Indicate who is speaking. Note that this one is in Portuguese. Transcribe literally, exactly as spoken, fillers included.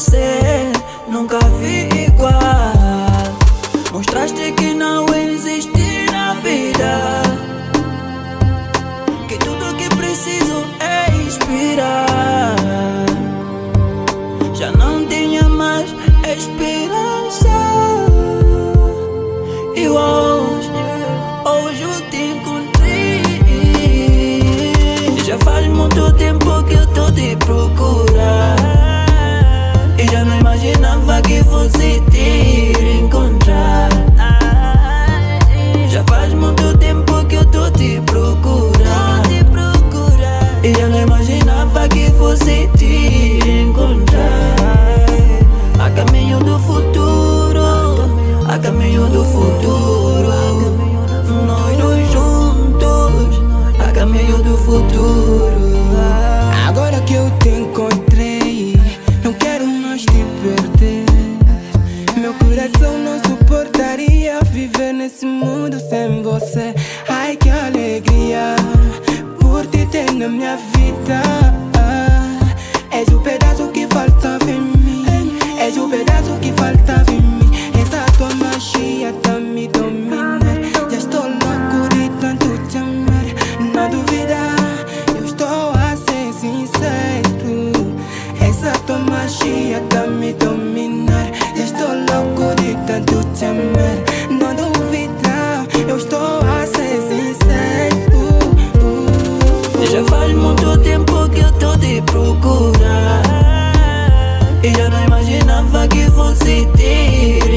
Speaker 1: você, nunca vi igual. Mostraste que não existe na vida, que tudo que preciso é inspirar. Já não tinha mais esperança, e hoje, hoje eu te encontrei. Já faz muito tempo que eu tô te procurar, e já não imaginava que fosse te encontrar. Já faz muito tempo que eu tô te procurar, e já não imaginava que fosse te encontrar. A caminho do futuro, a caminho do futuro, nós dois juntos, a caminho do futuro.
Speaker 2: Agora que eu te encontrei, não quero mais te perder. Meu coração não suportaria viver nesse mundo sem você. Ai, que alegria por te ter na minha vida. És o pedaço que faltava em mim, és o pedaço que faltava em mim. Essa tua magia tá me domina. Já estou louco de tanto te amar. Não duvida, eu estou a ser sincero. Essa tua magia tá me dominar. Já estou louco de tanto te amar. Não duvida, eu estou a ser sincero.
Speaker 1: Já faz muito tempo que eu tô te procurar, e já não imaginava que fosse te